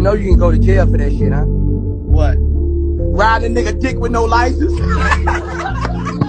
know you can go to jail for that shit, huh? What? Riding a nigga dick with no license.